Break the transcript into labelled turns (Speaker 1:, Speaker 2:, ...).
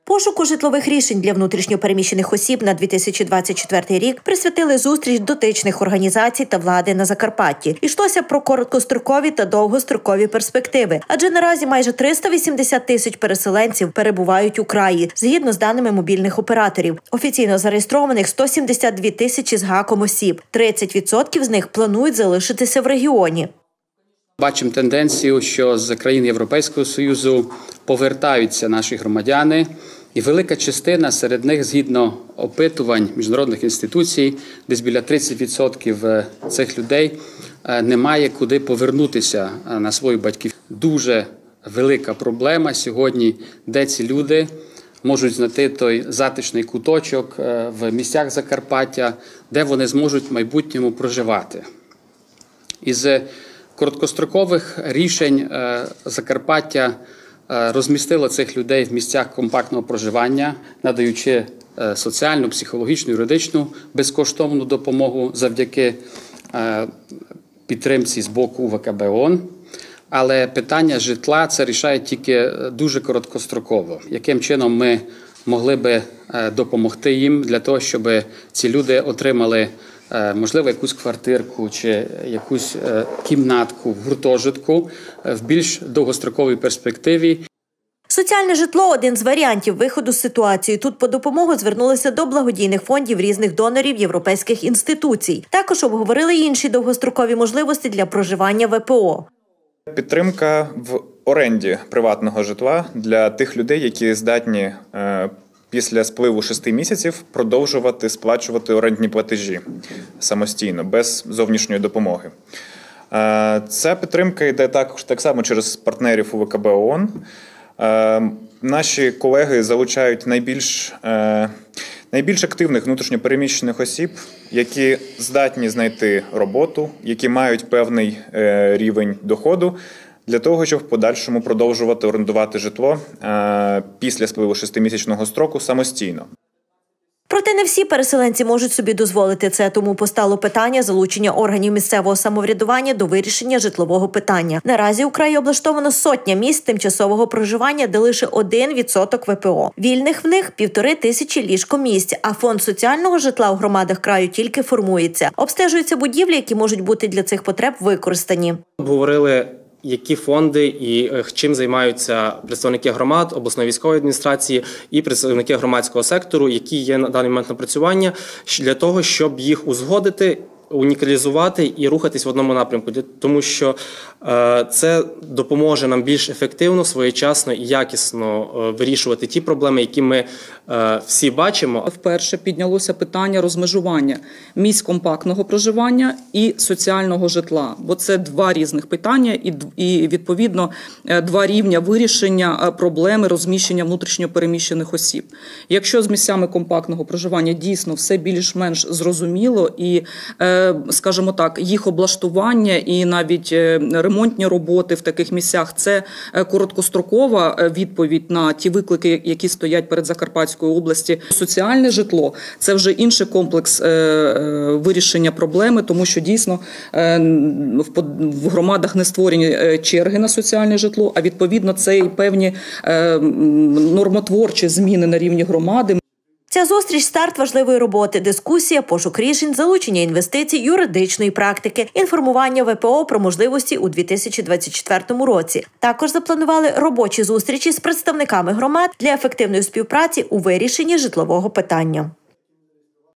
Speaker 1: Пошуку житлових рішень для внутрішньопереміщених осіб на 2024 рік присвятили зустріч дотичних організацій та влади на Закарпатті. Йшлося про короткострокові та довгострокові перспективи, адже наразі майже 380 тисяч переселенців перебувають у краї, згідно з даними мобільних операторів. Офіційно зареєстрованих 172 тисячі з гаком осіб. 30% з них планують залишитися в регіоні.
Speaker 2: Бачимо тенденцію, що з країн Європейського Союзу повертаються наші громадяни, і велика частина серед них, згідно опитувань міжнародних інституцій, десь біля 30% цих людей не має куди повернутися на свою батьківщину. Дуже велика проблема сьогодні, де ці люди можуть знайти той затишний куточок в місцях Закарпаття, де вони зможуть в майбутньому проживати. Із короткострокових рішень Закарпаття розмістило цих людей в місцях компактного проживання, надаючи соціальну, психологічну, юридичну безкоштовну допомогу завдяки підтримці з боку УВКБ ООН. Але питання житла це рішає тільки дуже короткостроково. Яким чином ми могли би допомогти їм для того, щоб ці люди отримали, можливо, якусь квартирку чи якусь кімнатку в гуртожитку в більш довгостроковій перспективі.
Speaker 1: Соціальне житло – один з варіантів виходу з ситуації. Тут по допомогу звернулися до благодійних фондів різних донорів європейських інституцій. Також обговорили інші довгострокові можливості для проживання ВПО.
Speaker 3: Підтримка в оренді приватного житла для тих людей, які здатні після спливу 6 місяців продовжувати сплачувати орендні платежі самостійно, без зовнішньої допомоги. Ця підтримка йде так само через партнерів УВКБ ООН. Наші колеги залучають найбільш активних внутрішньопереміщених осіб, які здатні знайти роботу, які мають певний рівень доходу, для того, щоб в подальшому продовжувати орендувати житло після спливу 6-місячного строку самостійно.
Speaker 1: Проте не всі переселенці можуть собі дозволити це, тому постало питання залучення органів місцевого самоврядування до вирішення житлового питання. Наразі у краї облаштовано сотня місць тимчасового проживання, де лише 1% ВПО. Вільних в них 1500 ліжкомісць, а фонд соціального житла у громадах краю тільки формується. Обстежуються будівлі, які можуть бути для цих потреб використані.
Speaker 4: Обговорили, які фонди і чим займаються представники громад, обласної військової адміністрації і представники громадського сектору, які є на даний момент напрацювання, для того, щоб їх узгодити, унікалізувати і рухатись в одному напрямку, тому що це допоможе нам більш ефективно, своєчасно і якісно вирішувати ті проблеми, які ми всі бачимо.
Speaker 5: Вперше піднялося питання розмежування місць компактного проживання і соціального житла, бо це два різних питання і відповідно, два рівня вирішення проблеми розміщення внутрішньопереміщених осіб. Якщо з місцями компактного проживання дійсно все більш-менш зрозуміло і, скажімо так, їх облаштування і навіть ремонтні роботи в таких місцях – це короткострокова відповідь на ті виклики, які стоять перед Закарпатською області. Соціальне житло – це вже інший комплекс вирішення проблеми, тому що дійсно в громадах не створені черги на соціальне житло, а відповідно це і певні нормотворчі зміни на рівні громади.
Speaker 1: Ця зустріч – старт важливої роботи, дискусія, пошук рішень, залучення інвестицій, юридичної практики, інформування ВПО про можливості у 2024 році. Також запланували робочі зустрічі з представниками громад для ефективної співпраці у вирішенні житлового питання.